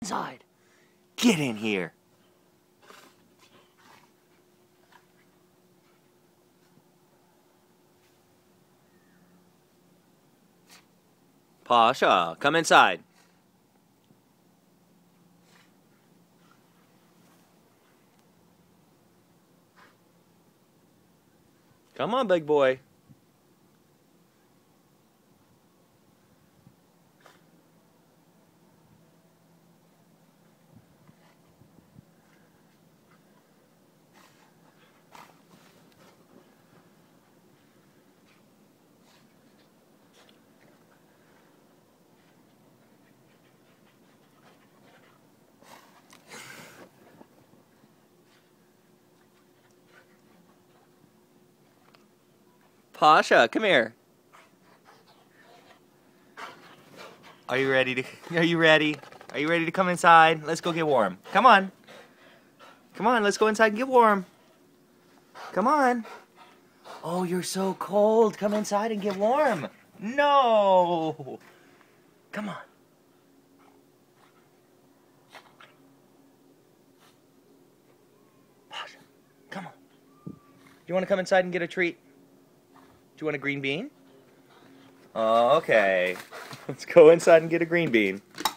Inside. Get in here. Pasha, come inside. Come on, big boy. Pasha, come here. Are you ready to come inside? Let's go get warm. Come on. Come on, let's go inside and get warm. Come on. Oh, you're so cold. Come inside and get warm. No. Come on. Pasha, come on. Do you want to come inside and get a treat? Do you want a green bean? Okay. Let's go inside and get a green bean.